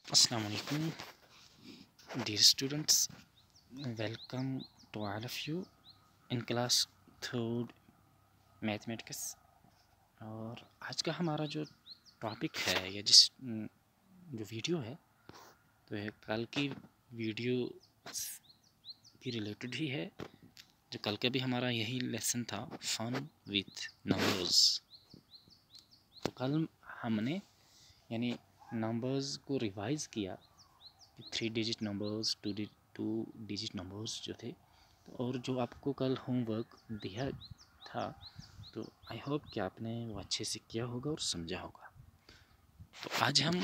Assalamu alaikum, dear students. Welcome to all of you in class third mathematics. और आज का हमारा जो टॉपिक है या जो वीडियो है तो ये कल की वीडियो की रिलेटेड ही है। जो कल का भी हमारा यही लेसन था, फन विथ नंबर्स। तो कल हमने यानी नंबर्स को रिवाइज किया, 3 डिजिट नंबर्स, 2 डिजिट नंबर्स जो थे। और जो आपको कल होमवर्क दिया था तो आई होप कि आपने वो अच्छे से किया होगा और समझा होगा। तो आज हम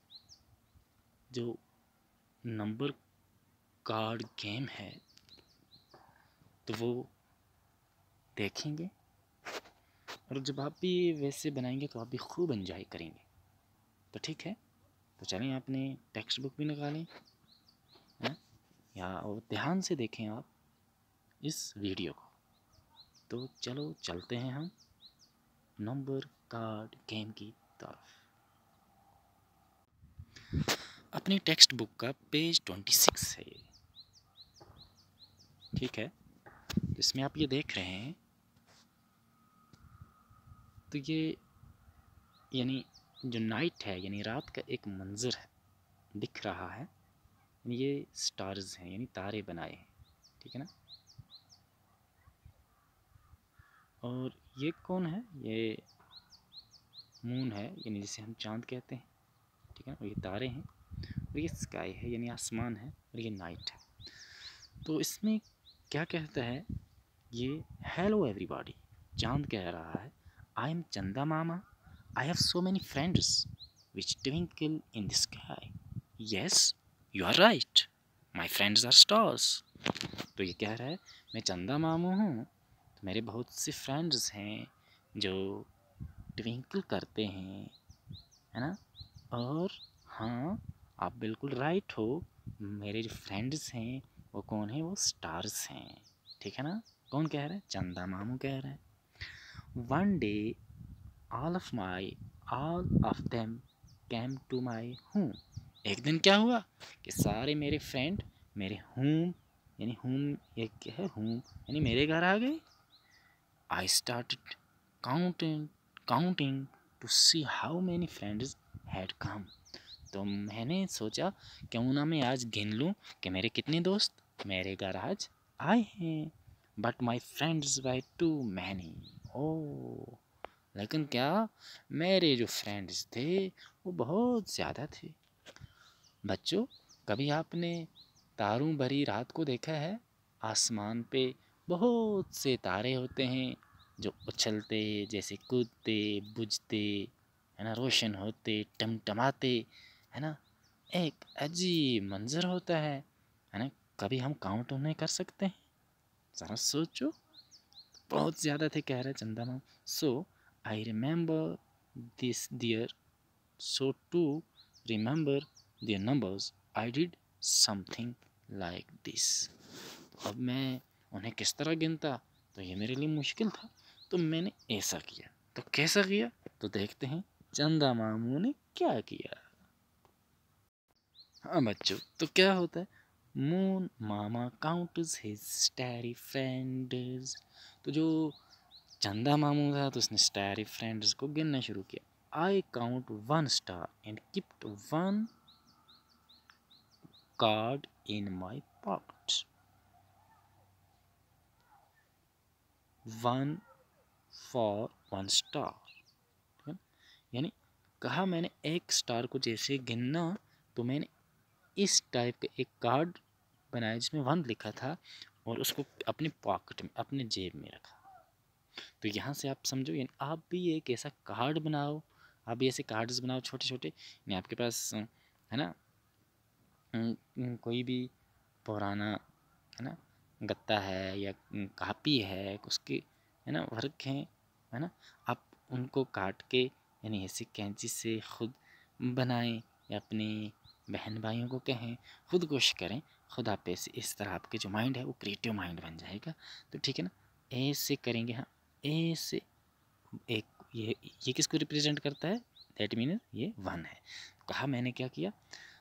जो नंबर कार्ड गेम है तो वो देखेंगे, और जब आप भी वैसे बनाएंगे तो आप भी खूब एंजॉय करेंगे। तो ठीक है, तो चलें अपने टेक्स्ट बुक भी निकालें या और ध्यान से देखें आप इस वीडियो को। तो चलो चलते हैं हम नंबर कार्ड गेम की तरफ। अपनी टेक्स्ट बुक का पेज 26 है ये, ठीक है। तो इसमें आप ये देख रहे हैं तो ये यानी जो नाइट है यानी रात का एक मंजर है, दिख रहा है। ये स्टार्स हैं यानी तारे बनाए हैं, ठीक है ना। और ये कौन है? ये मून है यानी जिसे हम चांद कहते हैं, ठीक है ना। और ये तारे हैं और ये स्काई है यानी आसमान है, और ये नाइट है। तो इसमें क्या कहता है ये? हेलो एवरीबॉडी, चांद कह रहा है, I am Chanda Mama, I have so many friends which twinkle in the sky. Yes you are right, my friends are stars. तो ये कह रहा है मैं चंदा मामू हूँ, तो मेरे बहुत से फ्रेंड्स हैं जो ट्विंकल करते हैं, है ना। और हाँ, आप बिल्कुल राइट हो, मेरे जो फ्रेंड्स हैं वो कौन है? वो स्टार्स हैं, ठीक है ना। कौन कह रहा है? चंदा मामू कह रहा है। One day all of them came to my home. एक दिन क्या हुआ कि सारे मेरे फ्रेंड मेरे होम यानी होम एक क्या है? होम यानी मेरे घर आ गए। I started counting counting to see how many friends had come. तो मैंने सोचा क्यों ना मैं आज गिन लूँ कि मेरे कितने दोस्त मेरे घर आज आए हैं। But my friends were too many. Oh, लेकिन क्या, मेरे जो फ्रेंड्स थे वो बहुत ज़्यादा थे। बच्चों, कभी आपने तारों भरी रात को देखा है? आसमान पे बहुत से तारे होते हैं जो उछलते, जैसे कूदते, बुझते, है ना, रोशन होते, टमटमाते, है ना। एक अजीब मंजर होता है ना। कभी हम काउंट उन्हें कर सकते हैं? ज़रा सोचो। बहुत ज़्यादा थे कह रहे Chanda Mama. So I remember this there, so to remember their numbers I did something like this. अब मैं उन्हें किस तरह गिनता? तो ये मेरे लिए मुश्किल था, तो मैंने ऐसा किया। तो कैसा किया? तो देखते हैं चंदा मामू ने क्या किया। हाँ बच्चों, तो क्या होता है? Moon mama counts his starry friends. तो जो चंदा मामू था तो उसने स्टैरी फ्रेंड्स को गिनना शुरू किया। I count one star and kept one card in my pocket. One for one star, यानी कहा मैंने एक स्टार को जैसे गिनना, तो मैंने इस टाइप का एक कार्ड बनाया जिसमें 1 लिखा था और उसको अपनी पॉकेट में, अपने जेब में रखा। तो यहाँ से आप समझो, यानी आप भी एक ऐसा कार्ड बनाओ, आप भी ऐसे कार्ड्स बनाओ छोटे छोटे। यानी आपके पास है ना कोई भी पुराना, है ना, गत्ता है या कापी है, उसके, है ना, वर्क हैं, है ना। आप उनको काट के यानी ऐसे कैंची से खुद बनाएं या अपने बहन भाइयों को कहें, खुद कोशिश करें, खुद आप ऐसे, इस तरह आपके जो माइंड है वो क्रिएटिव माइंड बन जाएगा। तो ठीक है ना, ऐसे करेंगे। हाँ, ऐसे एक ये किसको रिप्रेजेंट करता है? दैट मीन ये 1 है। कहा मैंने क्या किया,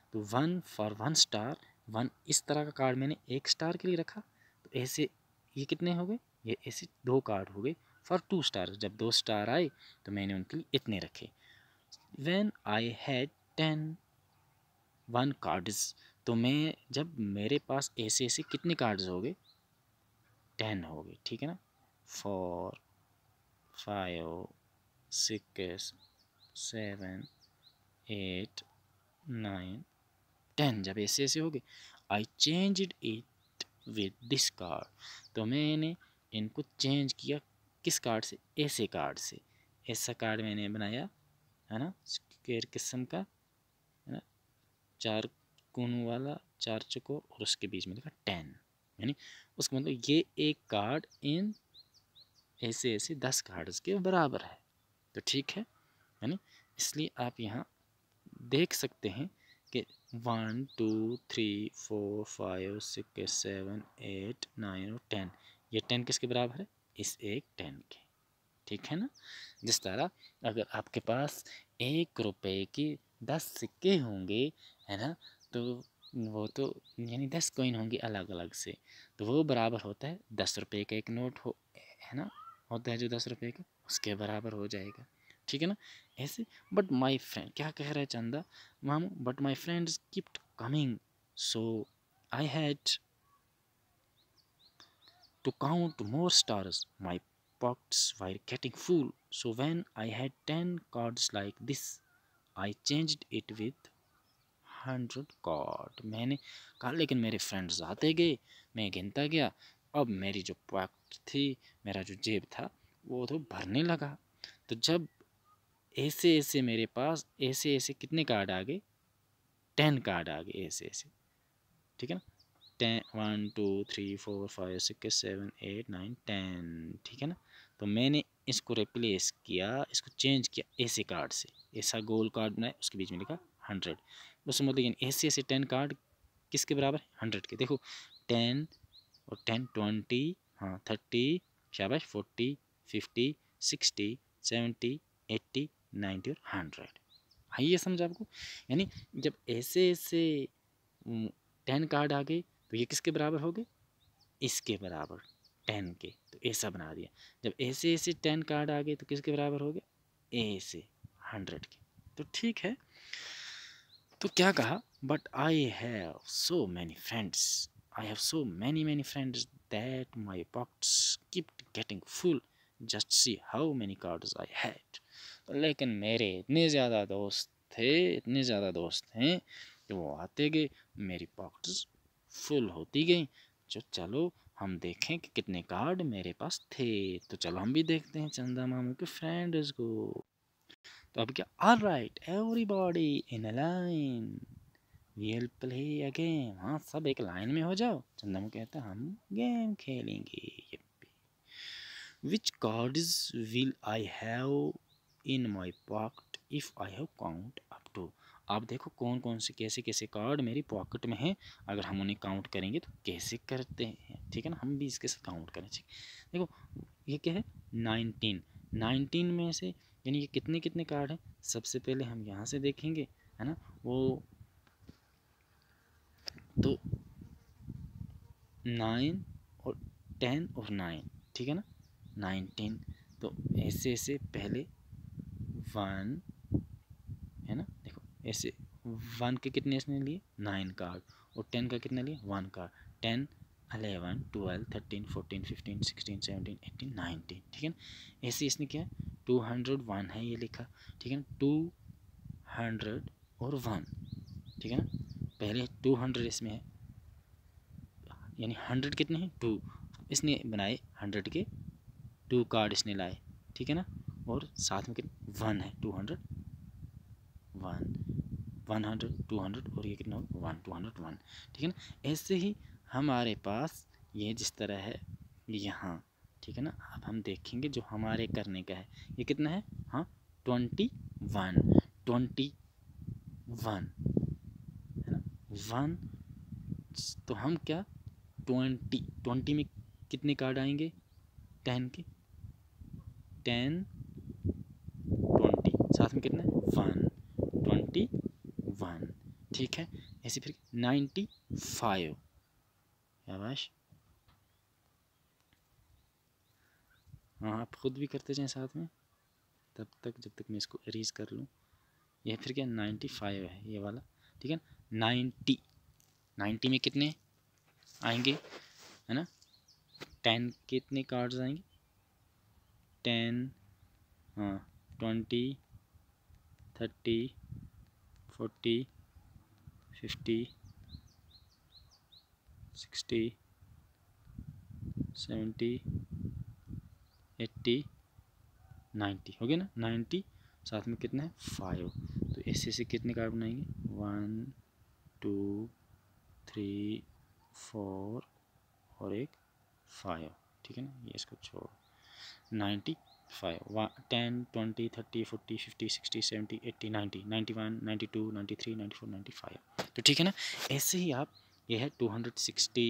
तो 1 फॉर 1 स्टार, 1 इस तरह का कार्ड मैंने 1 स्टार के लिए रखा, तो ऐसे ये कितने हो गए, ये ऐसे 2 कार्ड हो गए फॉर 2 स्टार। जब 2 स्टार आए तो मैंने उनके लिए इतने रखे। व्हेन आई हैड 10 1 कार्ड्स, तो मैं जब मेरे पास ऐसे ऐसे कितने कार्ड्स हो गए, 10 हो गए, ठीक है ना। 4 5 6 7 8 9 10, जब ऐसे ऐसे हो गए, I changed it with this card, तो मैंने इनको चेंज किया किस कार्ड से, ऐसे कार्ड से। ऐसा कार्ड मैंने बनाया, है ना, स्क्वायर किस्म का, है ना, 4 कोनों वाला, 4 चौकोर, और उसके बीच में लिखा 10, यानी उसका मतलब ये एक कार्ड इन ऐसे ऐसे 10 कार्ड्स के बराबर है। तो ठीक है ना। इसलिए आप यहाँ देख सकते हैं कि 1 2 3 4 5 6 7 8 9 और 10, ये 10 किसके बराबर है, इस एक 10 के, ठीक है ना। जिस तरह अगर आपके पास 1 रुपए के 10 सिक्के होंगे, है ना, तो वो तो यानी 10 कॉइन होंगे अलग अलग से, तो वो बराबर होता है 10 रुपये का एक नोट हो, है ना, होता है जो 10 रुपये का, उसके बराबर हो जाएगा, ठीक है ना। ऐसे बट माई फ्रेंड, क्या कह रहा है Chanda Mamu, but my friends kept coming, so I had to count more stars. My pockets were getting full, so when I had 10 cards like this, I changed it with 100 card. मैंने कहा लेकिन मेरे friends आते गए, मैं गिनता गया, अब मेरी जो पॉकेट थी, मेरा जो जेब था, वो तो भरने लगा। तो जब ऐसे ऐसे मेरे पास ऐसे ऐसे कितने कार्ड आ गए, 10 कार्ड आ गए ऐसे ऐसे, ठीक है ना। 1 2 3 4 5 6 7 8 9 10, ठीक है ना। तो मैंने इसको रिप्लेस किया, इसको चेंज किया ऐसे कार्ड से, ऐसा गोल कार्ड बनाया, उसके बीच में लिखा 100। उसका मतलब ऐसे ऐसे 10 कार्ड किसके बराबर है, 100 के। देखो 10 और 10 20, हाँ 30, शाबाश 40 50 60 70 80 90 और 100। आइए समझ आपको, यानी जब ऐसे ऐसे 10 कार्ड आ गए तो ये किसके बराबर हो गए, इसके बराबर 10 के, तो ऐसा बना दिया। जब ऐसे ऐसे 10 कार्ड आ गए तो किसके बराबर हो गए, ऐसे 100 के। तो ठीक है, तो क्या कहा, but I have so many friends, I have so many many friends that my pockets kept getting full, just see how many cards I had. लेकिन मेरे इतने ज़्यादा दोस्त थे, इतने ज़्यादा दोस्त हैं कि वो आते गए, मेरी पॉकेट्स फुल होती गई। जो चलो हम देखें कि कितने कार्ड मेरे पास थे, तो चलो हम भी देखते हैं चंदा मामू के फ्रेंड्स को। तो अब क्या, all right everybody in a line we'll play a game, हाँ सब एक लाइन में हो जाओ। चंदा मामू कहता है हम गेम खेलेंगे। Which cards will I have in my pocket if I have count up to. आप देखो कौन कौन से कैसे कैसे कार्ड मेरी पॉकेट में हैं, अगर हम उन्हें काउंट करेंगे तो कैसे करते हैं, ठीक है ना, हम भी इसके साथ काउंट करें। ठीक, देखो ये क्या है, 19, 19 में से यानी ये कितने कितने कार्ड हैं, सबसे पहले हम यहाँ से देखेंगे, है ना, वो तो 9 और 10 और 9, ठीक है ना, 19। तो ऐसे ऐसे पहले 1, है ना, देखो ऐसे 1 के कितने इसने लिए 9 कार्ड, और 10 का कितना लिए 1 कार्ड, 10 11 12 13 14 15 16 17 18 19, ठीक है ना। ऐसे इसने क्या 201 है ये लिखा, ठीक है ना, 200 और 1, ठीक है ना। पहले 200 इसमें है, यानी 100 कितने हैं 2, इसने बनाए 100 के 2 कार्ड इसने लाए, ठीक है ना, और साथ में कितने 1 है, 200 1 100 200 और ये कितना होगा 1 201, ठीक है ना। ऐसे ही हमारे पास ये जिस तरह है यहाँ, ठीक है ना। अब हम देखेंगे जो हमारे करने का है, ये कितना है, हाँ 21 21 है ना, 1। तो हम क्या 20 में कितने कार्ड आएंगे 10 के, 10 20 साथ में कितना है 1 21, ठीक है। ऐसे फिर 95, शाबाश। हाँ, आप खुद भी करते जाएं साथ में तब तक, जब तक मैं इसको इरेज कर लूँ। यह फिर क्या 95 है ये वाला, ठीक है। 90 में कितने आएंगे, है ना। 10 कितने कार्ड्स आएंगे, 10, हाँ 20, 30, 40, 50, 60, 70, 80, 90 हो गया ना। 90 साथ में कितना है 5, तो ऐसे से कितने कार्ड बनाएंगे 1, 2, 3, 4 और एक 5, ठीक है ना। ये इसको छोड़ो। 95, 10, 20, 30, 40, 50, 60, 70, 80, 90, 91, 92, 93, 94, 95, तो ठीक है ना। ऐसे ही आप, ये है 260,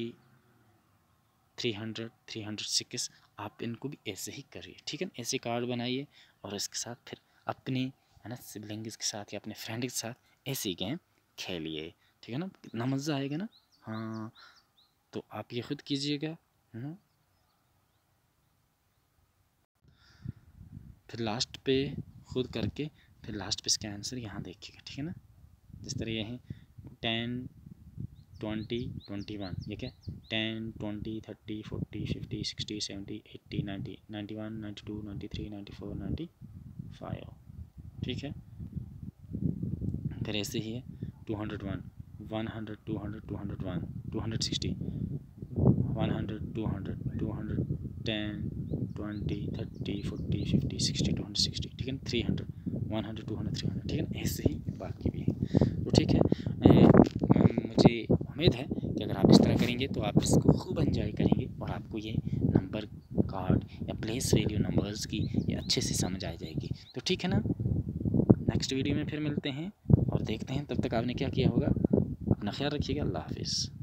300, 306, आप इनको भी ऐसे ही करिए, ठीक है ना। ऐसे कार्ड बनाइए और इसके साथ फिर अपने, है ना, सिबलिंग्स के साथ या अपने फ्रेंड के साथ ऐसे गेम खेलिए, ठीक है ना। कितना मज़ा आएगा ना। हाँ, तो आप ये खुद कीजिएगा, है ना। फिर लास्ट पे खुद करके फिर लास्ट पे इसका आंसर यहाँ देखिएगा, ठीक है ना। जिस तरह ये है 10, 20, 21, ये क्या 10, 20, 30, 40, 50, 60, 70, 80, 90, 91, 92, 93, 94, 95, ठीक है। फिर ऐसे ही है 201, 100, 200, 201, 260, 100, 200, 210, 20, 30, 40, 50, 60, 260, ठीक है ना। 300, 100, 200, 300, ठीक है ना। ऐसे ही बाकी भी है, तो ठीक है। मुझे उम्मीद है कि अगर आप इस तरह करेंगे तो आप इसको खूब एंजॉय करेंगे और आपको ये नंबर कार्ड या प्लेस वैल्यू नंबर्स की ये अच्छे से समझ आ जाएगी, तो ठीक है ना। नेक्स्ट वीडियो में फिर मिलते हैं और देखते हैं, तब तक आपने क्या किया होगा। अपना ख्याल रखिएगा। अल्लाह हाफिज़।